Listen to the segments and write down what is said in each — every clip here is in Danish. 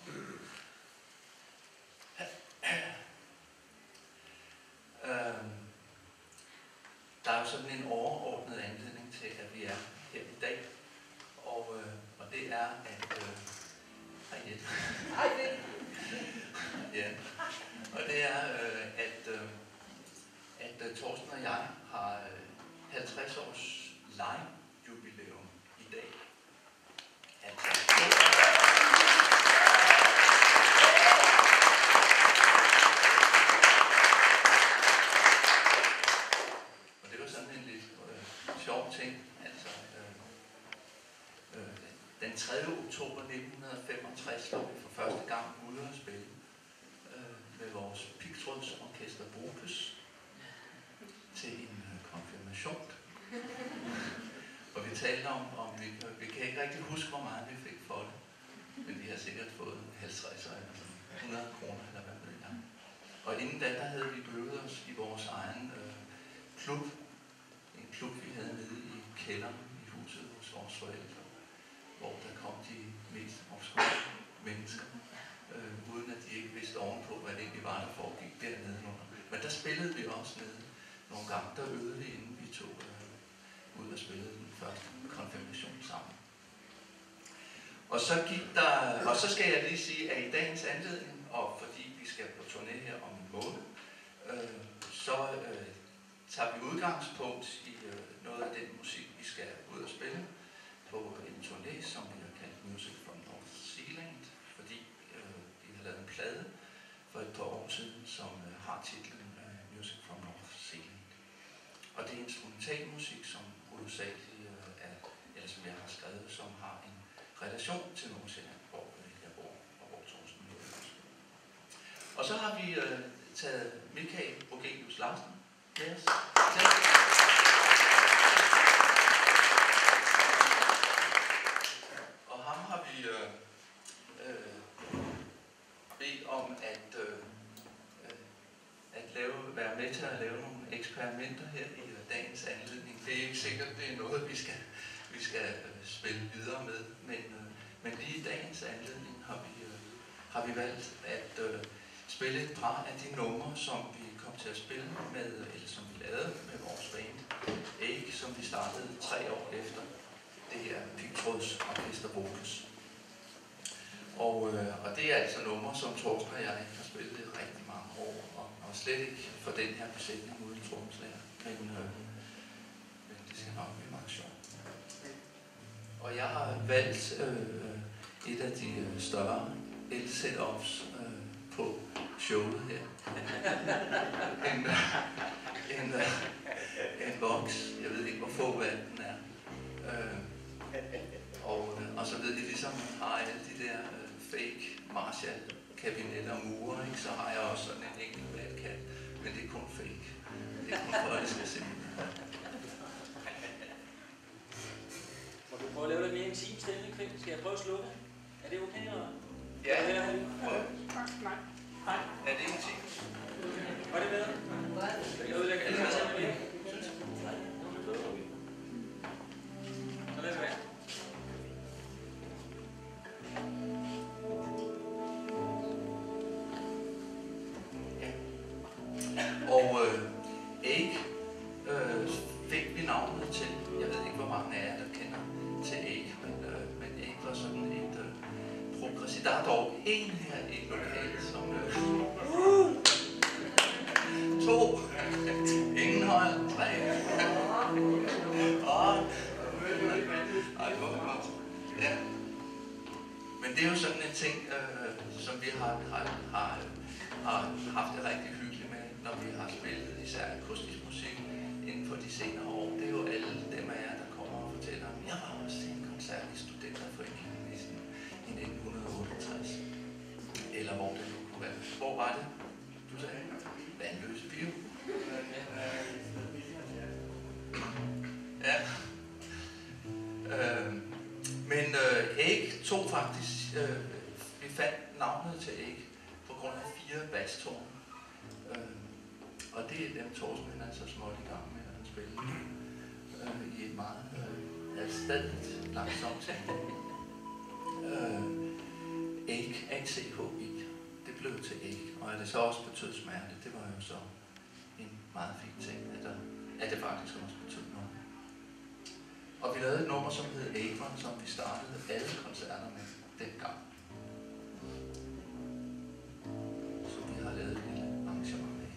Der er jo sådan en overordnet anledning til, at vi er her i dag, og det er, at ja, og det er, at Torsten og jeg har 50 års live-jubilæum i dag. Og det var sådan en lidt sjov ting. Altså, den 3. oktober 1965 var vi for første gang ude at spille med vores pigtrådsorkester Opus til en konfirmation. Og vi talte om vi kan ikke rigtig huske, hvor meget vi fik for det, men vi har sikkert fået 50 eller 100 kroner eller hvad ved jeg. Og inden da, der havde vi øvet os i vores egen klub. En klub, vi havde nede i kælderen i huset hos vores forældre, hvor der kom de mest obskure mennesker, uden at de ikke vidste ovenpå, hvad det egentlig var, der foregik dernede under. Men der spillede vi også nede nogle gange. Der øvede vi, inden vi tog ud og spillede den første konfirmation sammen. Og så skal jeg lige sige, at i dagens anledning, og fordi vi skal på turné her om en måned, så tager vi udgangspunkt i noget af den musik, vi skal ud og spille på en turné, som vi har kaldt Music from North Zealand, fordi vi har lavet en plade for et par år siden, som har titlen Music from North Zealand. Og det er instrumentalmusik, som hovedsageligt eller som jeg har skrevet, som har en relation til Nordsjælland, hvor jeg bor, og hvor Torsten er. Og så har vi taget Michael Ogelius Larsen med os. Og ham har vi bedt om at være med til at lave nogle eksperimenter her i dagens anledning. Det er ikke sikkert, det er noget, vi skal spille videre med, men lige i dagens anledning har vi valgt at spille et par af de numre, som vi kom til at spille med, eller som vi lavede med vores band Æg, som vi startede 3 år efter det her pigtrådsorkester Opus. Og det er altså numre, som Torsten og jeg har spillet i rigtig mange år, og slet ikke for den her besætning uden trommeslager. Men det skal nok blive meget sjovt. Og jeg har valgt et af de større el-setups på showet her. En Vox. Jeg ved ikke, hvor få vand den er. Og så ved I, ligesom man har alle de der fake Marshall-kabinetter og mure, ikke? Så har jeg også sådan en enkelt valgkat, men det er kun fake. Det er kun for, at det skal se. Må du prøve at lave lidt mere intim stemning, Kvinde? Skal jeg prøve at slukke? Er det okay, eller? Ja, prøv. Nej. Er det intimt? Var det bedre? Jeg ødelægger alle sammen med. Så lad os være. Og Æg fik vi navnet til. Jeg ved ikke, hvor mange af jer, der kender til Æg, men Æg var sådan et progressivt. Der er dog en her i lokalet, som 2, ingen hold, 3, ja. Men det er jo sådan en ting, som vi har haft det rigtig hyggeligt med, når vi har spillet især akustisk musik inden for de senere år. Det er jo alle dem af jer, der kommer og fortæller om, jeg var også til en koncert i Studenterforeningen i 1968. Eller hvor det nu kunne være. Hvor var det? Du sagde, Vandløse Bio. Ja. Men Æg tog faktisk, vi fandt navnet til Æg på grund af 4 basstårne. Og det er dem, Torsten er så småt i gang med at spille i et meget stadigt langsomt tempo. ache, A-C-H-I. Det blev til ache, og at det så også betød smerte, det var jo så en meget fin ting, at det faktisk også betød noget. Og vi lavede et nummer, som hed Akron, som vi startede alle koncerter med dengang. Så vi har lavet et lille arrangement med.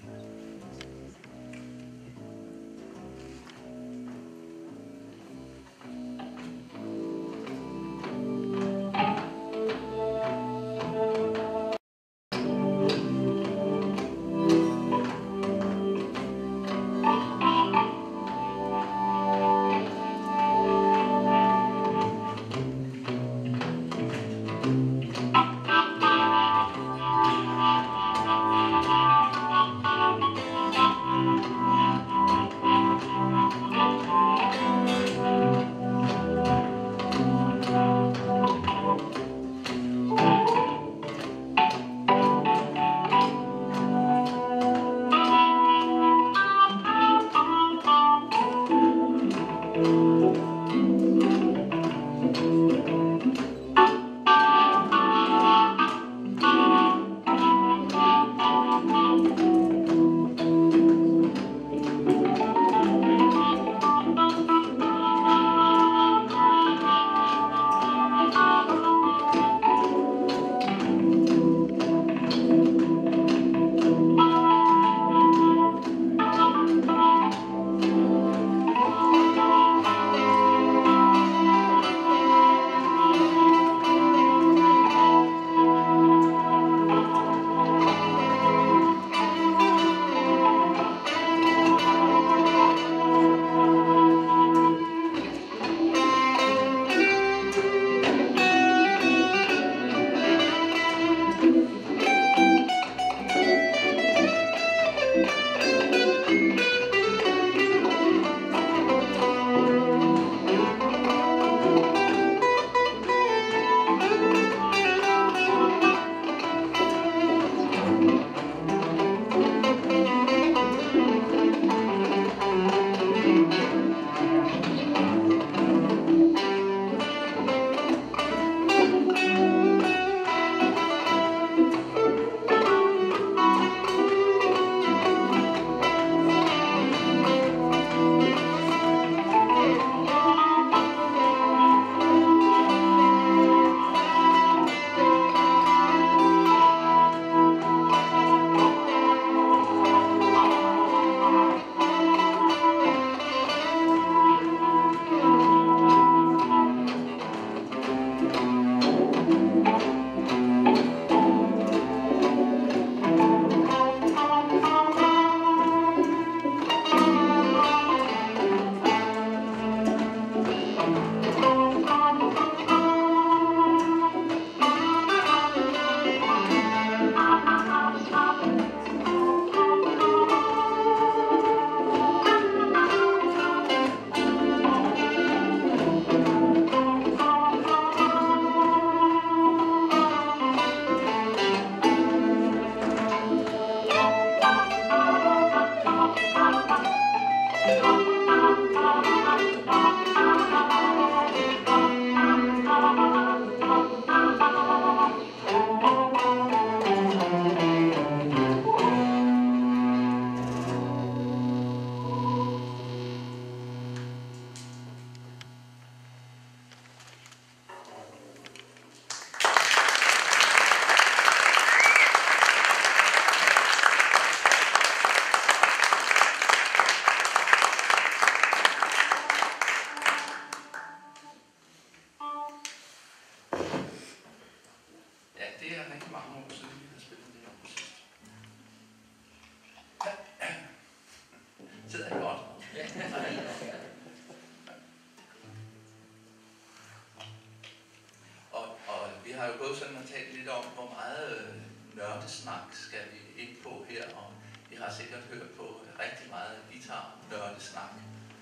har jo gået sådan og talt lidt om, hvor meget nørdesnak skal vi ind på her, og vi har sikkert hørt på rigtig meget guitar-nørdesnak.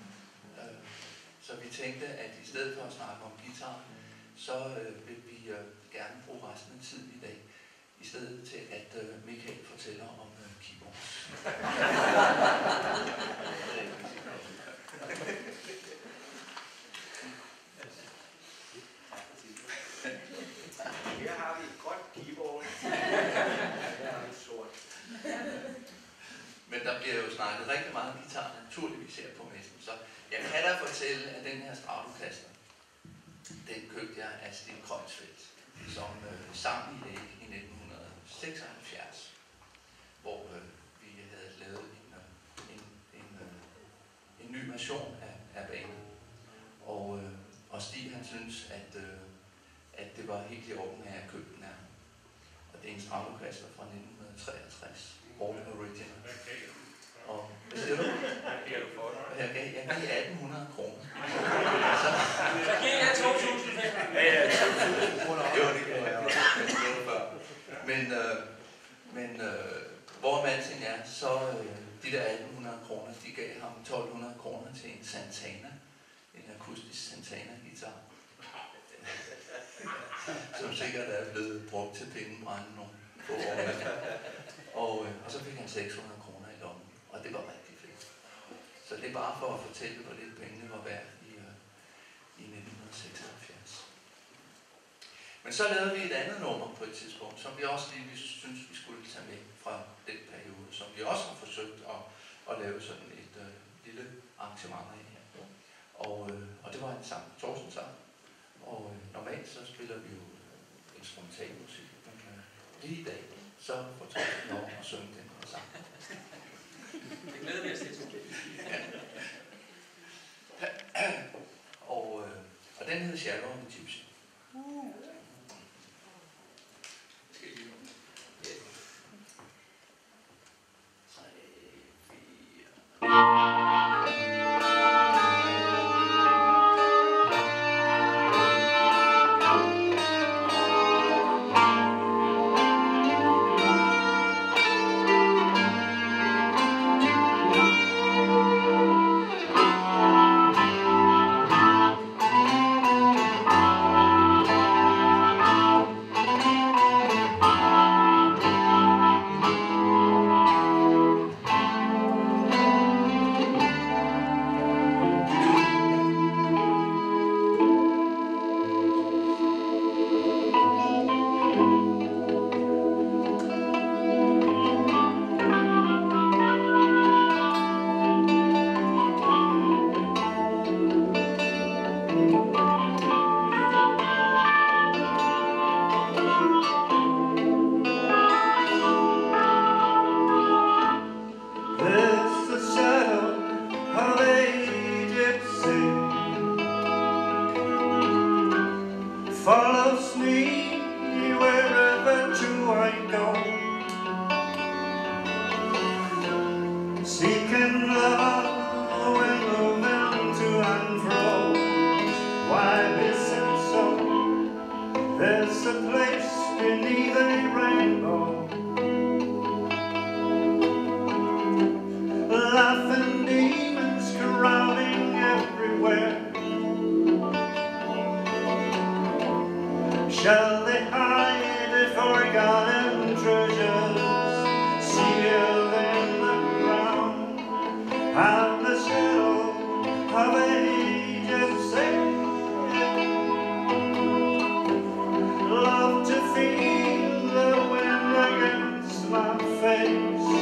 Så vi tænkte, at i stedet for at snakke om guitar, så vil vi gerne bruge resten af tiden i dag, i stedet til at Michael fortæller om keyboards. Her har vi et grønt snakket rigtig meget om guitar, naturligvis her på messen. Så jeg kan da fortælle, at den her Stratocaster, den købte jeg af Stig Krønsfeldt, som sang i det i 1976, hvor vi havde lavet en ny version af banen. Og Stig han synes, at det var helt i orden, at jeg købte den her. Og det er en Stratocaster fra 1963, All Original. Og hvad siger du? Jeg gav 1800 kroner. Så giver jeg 2.000. Ja, 2.000 kroner. Jo, det gjorde jeg også. Men hvor med alting er, så de der 1800 kroner, de gav ham 1200 kroner til en Santana. En akustisk Santana-guitar. Som sikkert er blevet brugt til pengebrænde nogle få år. Og så fik han 600 kroner i lommen. Og det var rigtig fedt. Så det er bare for at fortælle, hvor lidt pengene var værd i 1976. Men så lavede vi et andet nummer på et tidspunkt, som vi også lige synes, vi skulle tage med fra den periode, som vi også har forsøgt at lave sådan et lille arrangement af her. Og det var en sang, Thorsten sang. Og normalt så spiller vi jo instrumentalmusik, men lige i dag, så får Thorsten lov at synge den her sang. Det glæder vi os til. Og den hed Shadow and the Gypsy. Follows me wherever to I go, seeking love when moving to and fro. Why is it so? There's a place beneath a rainbow, laughing demons crowding everywhere. Shall they hide the forgotten treasures sealed in the ground? And the shadow of ages saved. Love to feel the wind against my face.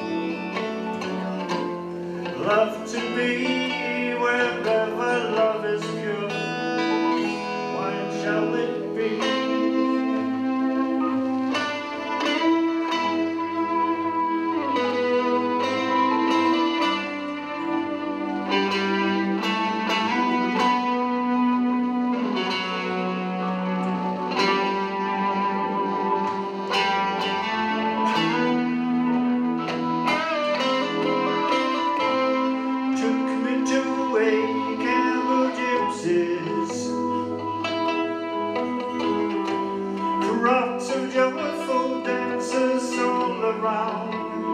Love to be wherever love is pure. Why shall it be? Crowds of joyful dancers all around.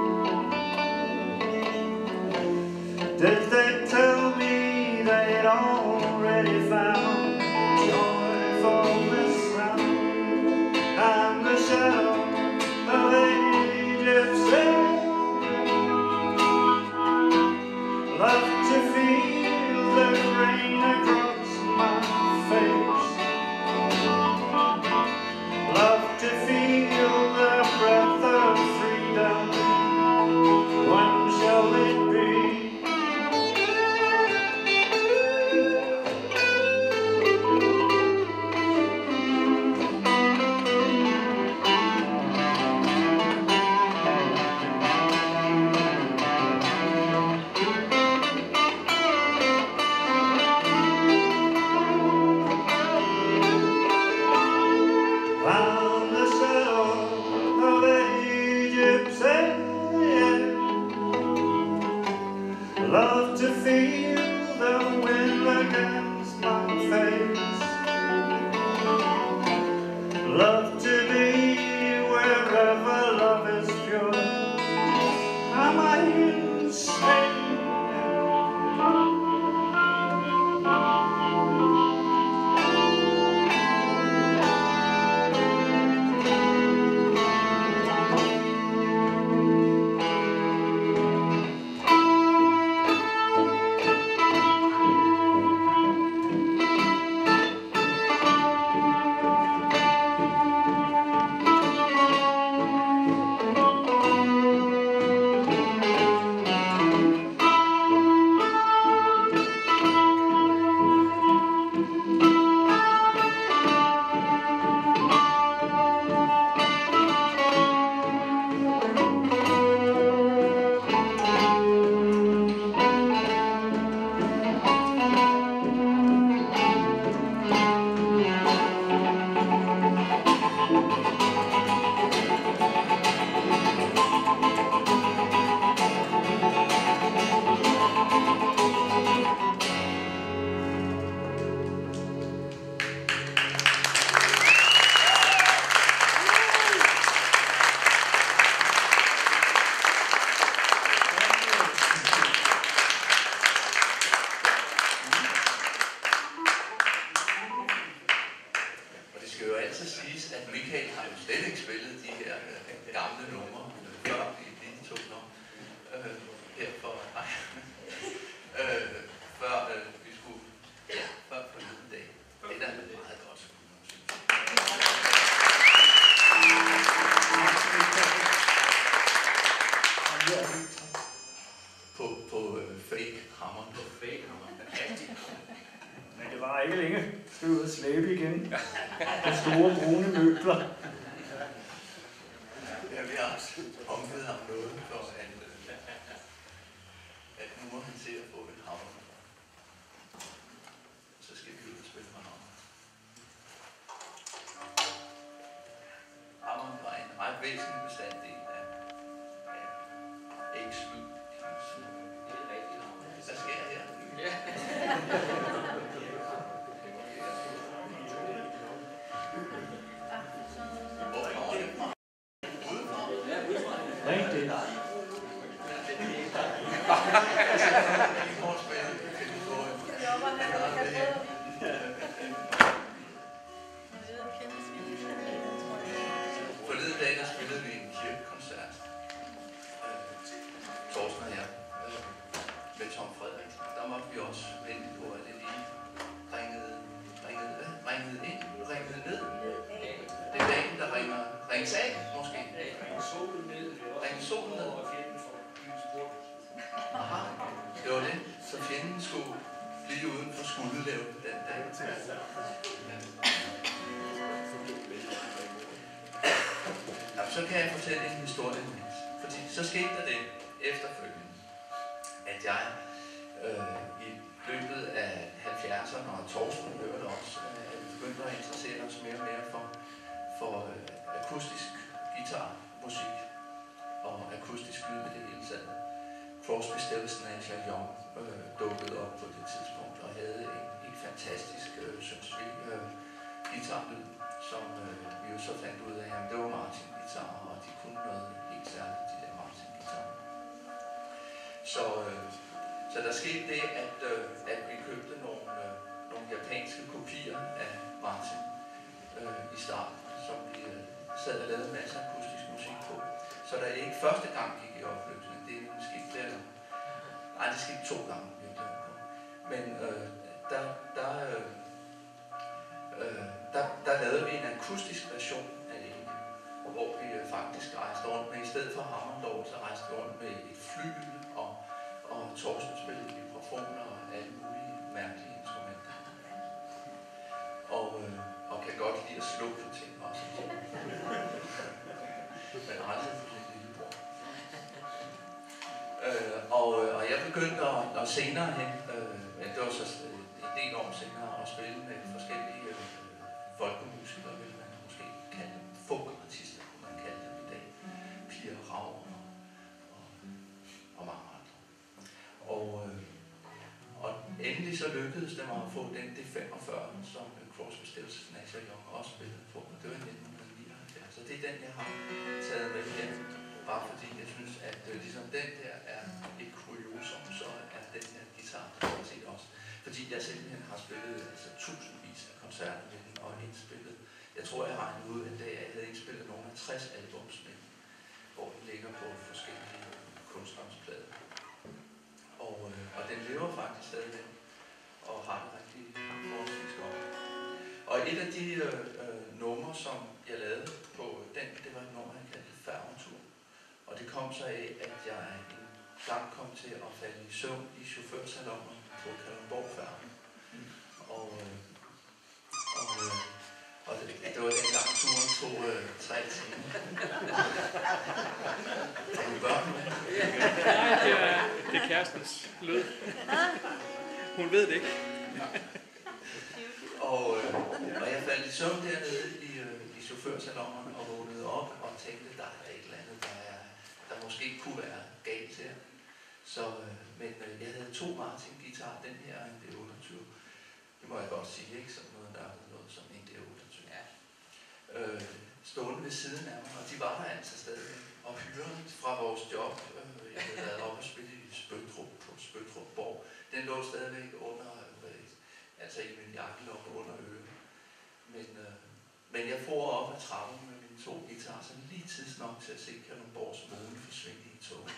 Did they tell me they'd already found joyfulness round? And the shadow of ages saved. Love to feel the rain across my face. Love to feel the breath of freedom. Og store brune møbler. Jeg vil også omvide ham noget for, at nu må han se at få en hammer. Så skal vi ud og spille med hammer. Hammeren var en ret væsentlig bestanddel af ægslyd. Det er rigtigt. Hvad sker her? Ja. Hvor kommer det fra? Udefra? Ja, udefra. Rigtigt. Vi får spille til historien. Forleden dag, der spillede vi en kirkekoncert. Torsten og jeg. Med Tom Frederiksen. Der måtte vi også vente på, at det lige ringede ned. Det er dagen, der ringes af, måske. Ring solen ned. Ringe solen ned. Og fjenden for byens port. Aha, det var det. Så fjenden skulle blive uden for skulderlavet den dag. Ja, så kan jeg fortælle en historie imens. Fordi så skete der det efterfølgende, at jeg i løbet af 70'erne og Torsten hørte også, begyndte at interessere os mere og mere for akustisk guitarmusik og akustisk lyd i det hele taget. Crosby, Stills, Nash & Young dukkede op på det tidspunkt og havde en fantastisk, synes vi, guitarlyd, som vi jo så fandt ud af, at det var Martin-guitarer, og de kunne noget helt særligt, de der Martin-guitarer. Så der skete det, at vi købte nogle japanske kopier af Martin i starten, som vi sad og lavede masser af akustisk musik på. Så der ikke første gang gik i opløsning, det er måske flere. Nej, det skete 2 gange virkelig. Men der lavede vi en akustisk version af det, hvor vi faktisk rejste rundt med, i stedet for hammerdog, så rejste vi rundt med et flygel og Torsten spillede mikrofoner og alle mulige mærkelige instrumenter. Og kan godt lide at slå på ting også. Men aldrig for min lillebror. Og jeg begyndte at senere hen, det var så en del år senere, at spille med forskellige folkemusikere, vil man måske kalde dem. Folkartister, kunne man kalde dem i dag. Pia Rav og mange andre. Og endelig så lykkedes det mig at få den D45, som Crosby, Stills, Nash & Young også spillede på. Det var i 1979. Så det er den, jeg har taget med her. Bare fordi jeg synes, at ligesom den der er et kuriosum, så er den her guitar set også. Fordi jeg simpelthen har spillet tusindvis af koncerter med den og indspillet. Jeg tror, jeg regnede ud, at jeg havde indspillet nogle af 60 albums med den, hvor den ligger på forskellige kunstnerplader. Og den lever faktisk stadigvæk og har det rigtig forholdsvis godt. Og et af de numre, som jeg lavede på den, det var et nummer, jeg kaldte Færgetur. Og det kom så af, at jeg en gang kom til at falde i søvn i chaufførsalonen på Kalundborg-færgen. Og det var den gang turen tog 3 timer. Er du børn med? Nej, det er kærestens lyd. Hun ved det ikke. Og jeg faldt i søvn dernede i chaufførsalonen og vågnede op og tænkte, der er et eller andet, der måske kunne være galt her. Men jeg havde 2 Martin-guitarer, den her og en D28. Det må jeg godt sige, ikke? Sådan noget, der er noget som en D28. Ja. Stående ved siden af mig, og de var der altså stadig. Og hyren fra vores job, jeg havde været oppe og spille i Spøttrup på Spøttrupborg, den lå stadigvæk under, altså i min jakkelomme under øen. Men jeg får op ad trappen med mine 2 guitarer, så lige tidsnok til at se Kalundborgs måne forsvinde i toget.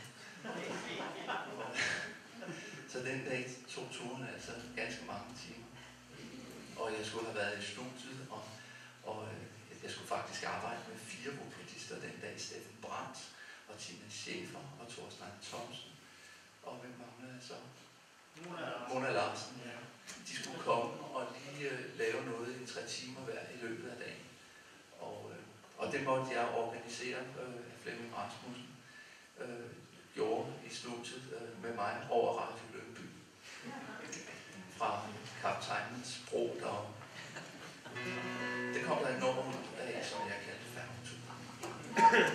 Så den dag tog turen altså ganske mange timer. Og jeg skulle have været i studiet, og jeg skulle faktisk arbejde med 4 vokalister den dag. Steffen Brandt og Tina Schäfer og Thorstein Thomsen. Og hvem manglede jeg så? Mona Larsen, ja. De skulle komme og lige lave noget i 3 timer hver i løbet af dagen. Og det måtte jeg organisere, Flemming Rasmussen gjorde i studiet med mig over Radio Lyngby. Fra Kaptajnens Bro deroppe. Det kom der et nummer ud af, som jeg kaldte Færgetur.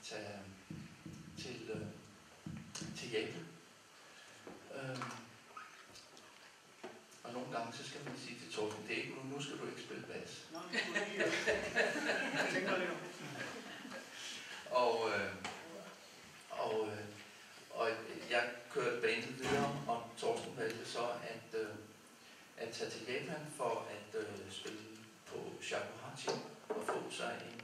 tage til Japan. Og nogle gange, så skal man sige til Torsten, det er ikke nu skal du ikke spille bas. Og jeg kørte bandet videre, og Torsten valgte så at tage til Japan for at spille på shakuhachi og få sig en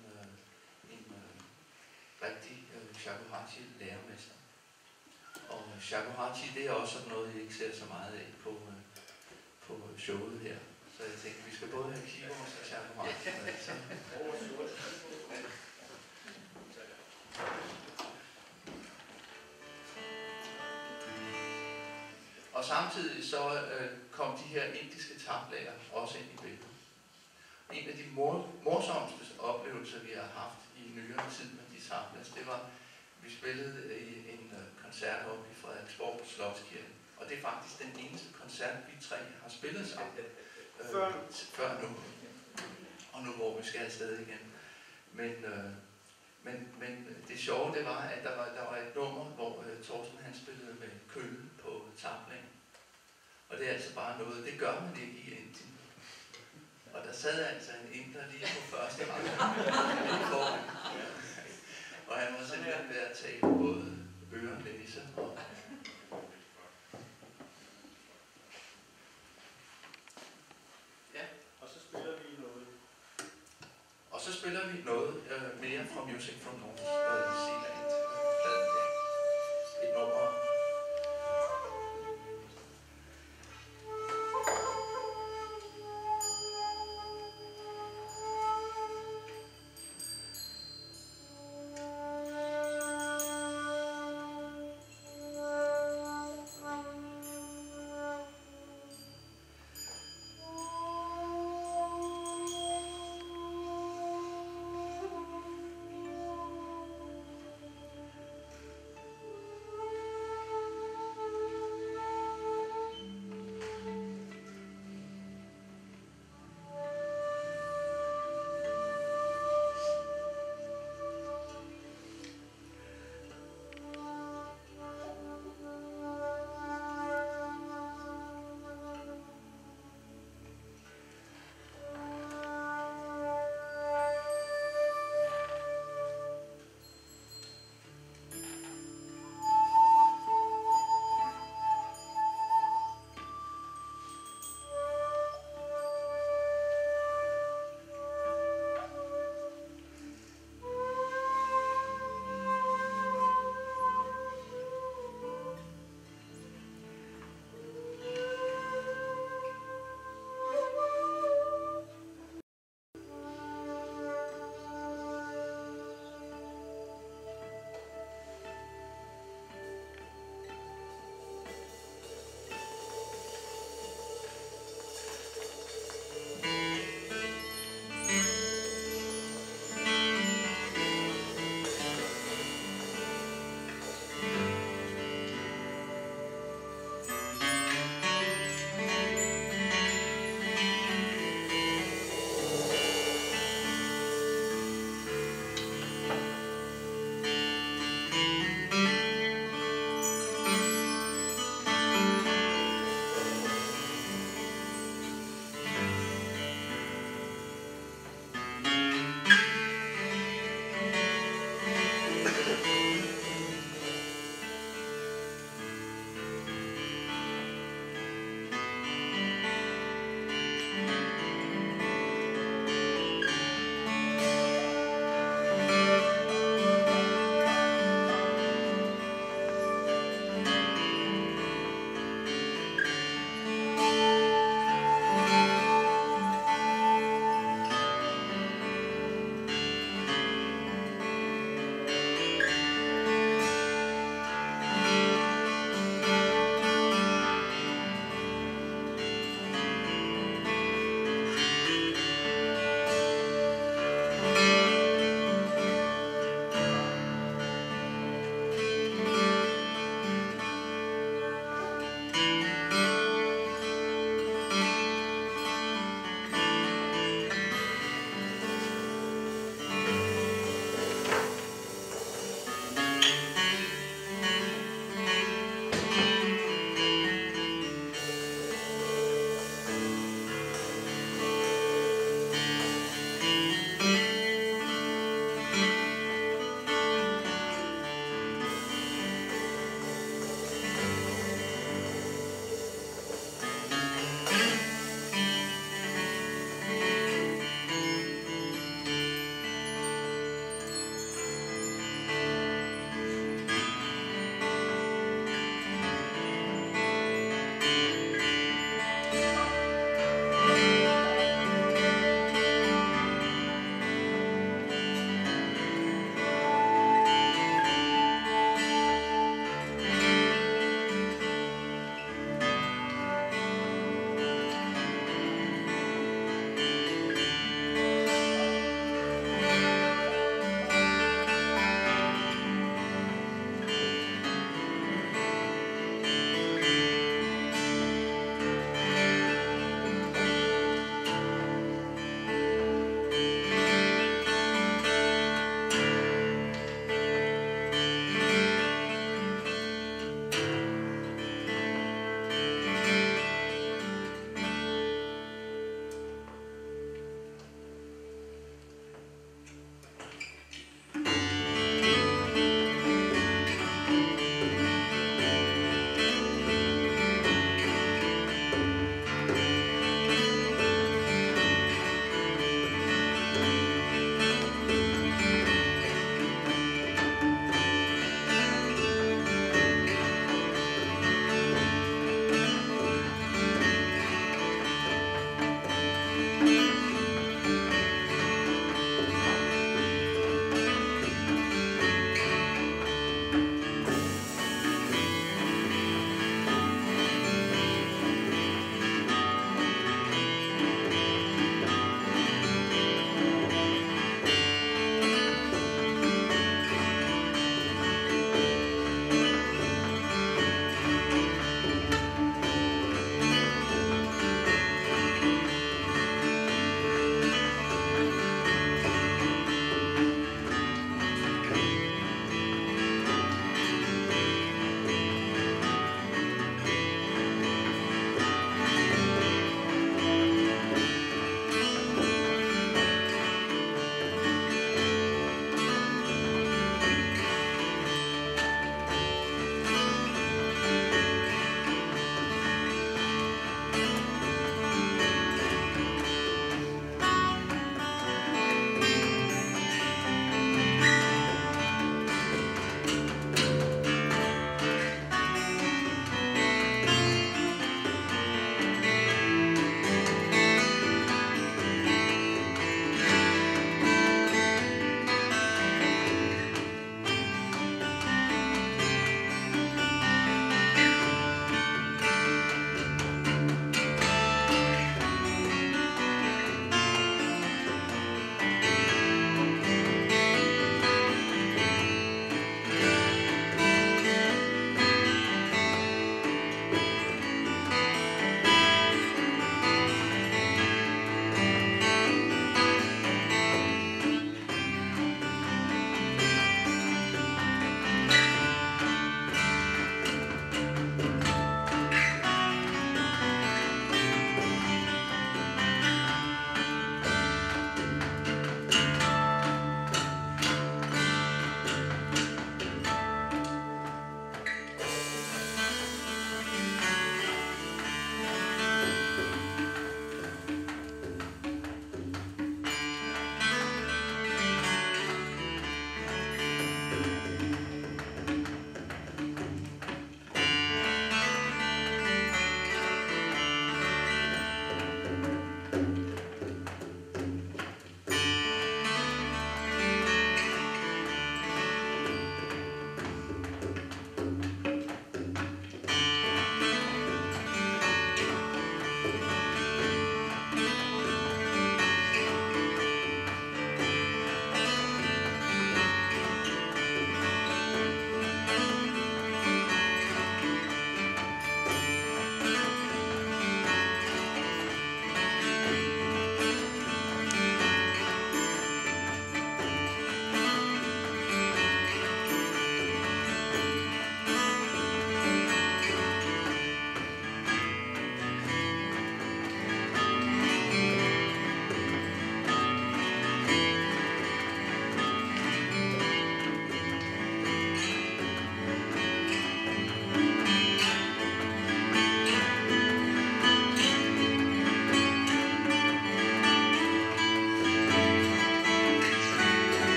rigtig shakuhachi lærermester. Og shakuhachi, det er også sådan noget, jeg ikke ser så meget af på showet her. Så jeg tænkte, vi skal både have keyboards og shakuhachi med. Og samtidig så kom de her indiske taplager også ind i billedet. En af de morsomste oplevelser, vi har haft i nyere tid med de tablas, det var, vi spillede i en koncert oppe i Frederiksborg på Slotskirken. Og det er faktisk den eneste koncert, vi tre har spillet sammen før nu. Og nu hvor vi skal afsted igen. Men det sjove, det var, at der var et nummer, hvor Torsten han spillede med kølle på tablaen. Og det er altså bare noget, det gør man ikke i Indien. Og der sad altså en inder lige på første række. Og han var simpelthen ved at tale både øre, næse og... Ja. Og så spiller vi noget. Og så spiller vi noget mere fra Music from North Zealand. Et nummer.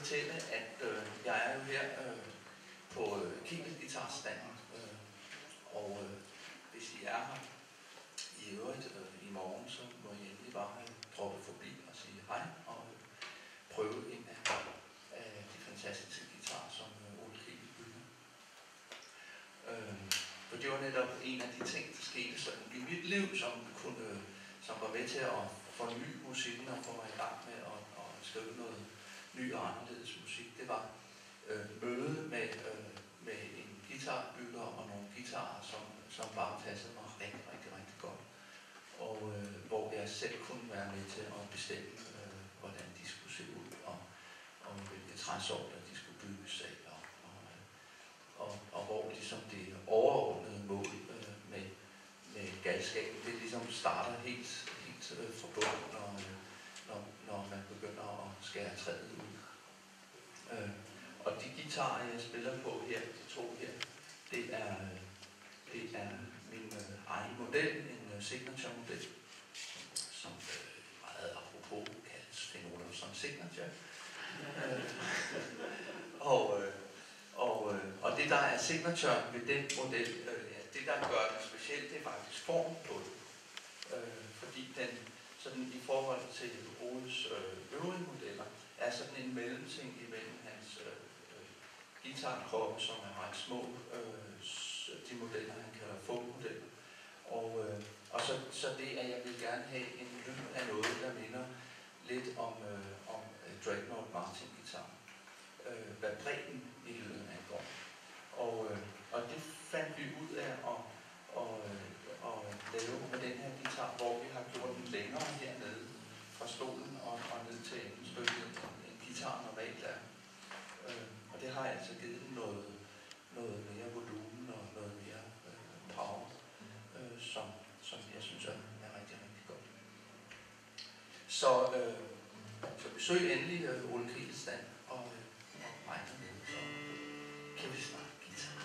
fortælle, at jeg er jo her på Kiel-gitarstanden, og hvis I er her i øvrigt i morgen, så må I endelig bare droppe forbi og sige hej og prøve en af de fantastiske guitarer, som Ole Kiel bygger. For det var netop en af de ting, der skete sådan i mit liv, som var med til at forny musikken og få mig i gang med at skrive noget ny og anderledes musik. Det var møde med en guitarbygger og nogle guitarer, som bare passede mig rigtig, rigtig, rigtig godt. Og hvor jeg selv kunne være med til at bestemme, hvordan de skulle se ud, og hvilke træsorter de skulle bygges af, og hvor ligesom det overordnede mål med galskaben, det ligesom starter helt fra bunden, når man begynder at skære træet ud. Og de guitarer, jeg spiller på her, de to her, det er min egen model, en signature-model, som meget apropos kaldes Finn Olofsson Signature. Og det, der er signature ved den model, det, der gør den speciel, det er faktisk formen på den. Fordi den, sådan i forhold til Oles øvrige modeller, er sådan en mellemting imellem hans guitarkroppe, som er ret små, de modeller, han kalder folkmodeller. Og så det, at jeg vil gerne have en lyd af noget, der minder lidt om Dreadnought Martin guitar. Hvad bredden i lyden angår. Og det fandt vi ud af at lave med den her guitar, hvor vi har gjort den længere hernede fra stolen og ned til stykket, en guitar normalt er. Og det har altså givet den noget mere volumen og noget mere power, som jeg synes er rigtig, rigtig godt. Så besøg endelig Ole Kiels stand og mig dernede, så kan vi snakke guitar.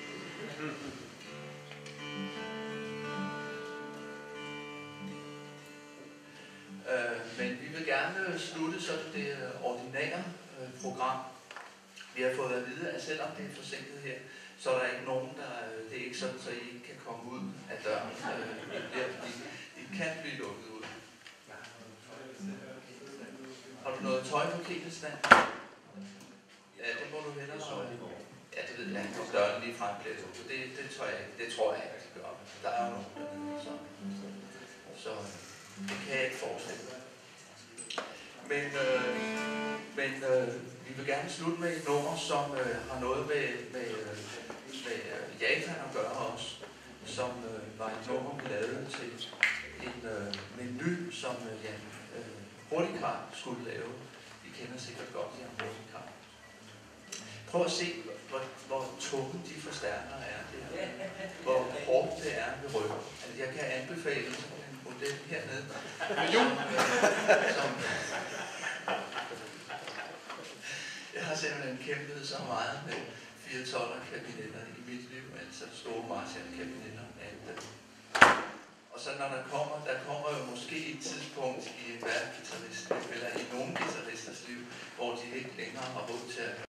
Men vi vil gerne slutte sådan det ordinære program. Vi har fået at vide, at selvom det er forsinket her, så er der ikke nogen, det er ikke sådan, så I ikke kan komme ud af døren. I kan blive lukket ud. Har du noget tøj på Kielstand? Ja, det må du hellere så. Ja, det ved jeg ikke. Døren lige frem bliver lukket. Det tror jeg ikke, det gør. Der er jo nogen dernede, så det kan jeg ikke forestille mig. Men vi vil gerne slutte med et nummer, som har noget med Japan at gøre også, som var et nummer, vi lavede til en menu, som Jan Hurtigkar skulle lave. Vi kender sikkert godt Jan Hurtigkar. Prøv at se, hvor tunge de forstærkere er der. Hvor hårdt det er ved ryggen. Altså, jeg kan anbefale en model hernede, som jeg har simpelthen kæmpet så meget med 412'er kabinetter i mit liv, altså store Marshall-kabinetter. Og så når der kommer jo måske et tidspunkt i hver guitarist liv, eller i nogle guitaristers liv, hvor de ikke længere har råd til at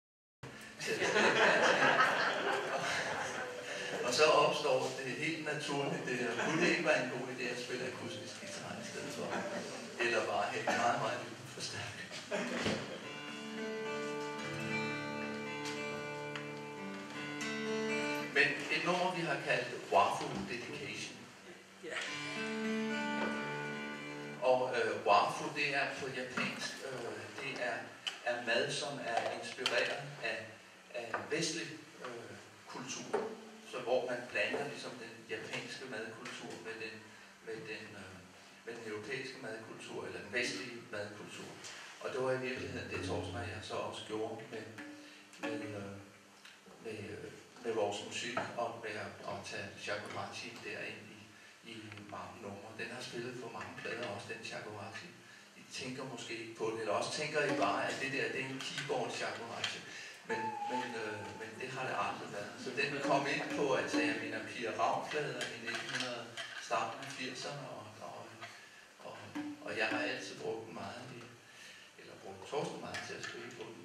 og så opstår det helt naturligt, det her. Kunne det ikke være en god idé at spille akustisk guitar i stedet for? Eller bare helt meget, meget lille forstærker. Men et nummer, vi har kaldt Wafu Dedication. Og Wafu, det er på japansk, det er mad, som er inspireret af vestlig kultur. Så hvor man blander ligesom den japanske madkultur med den europæiske madkultur, eller den vestlige madkultur. Og det var i virkeligheden det, Torsten og jeg så også gjorde med vores musik, og med at tage shakuhachi derind i mange numre. Den har spillet på mange plader også, den shakuhachi. I tænker måske ikke på det, eller også tænker I bare, at det er en keyboard shakuhachi. Men det har det aldrig været. Så den kom ind på, altså jeg mener, Pia Ravnflader i 1900, starten af 80'erne, og jeg har altid brugt den meget, eller brugt Torsten meget til at spille på den.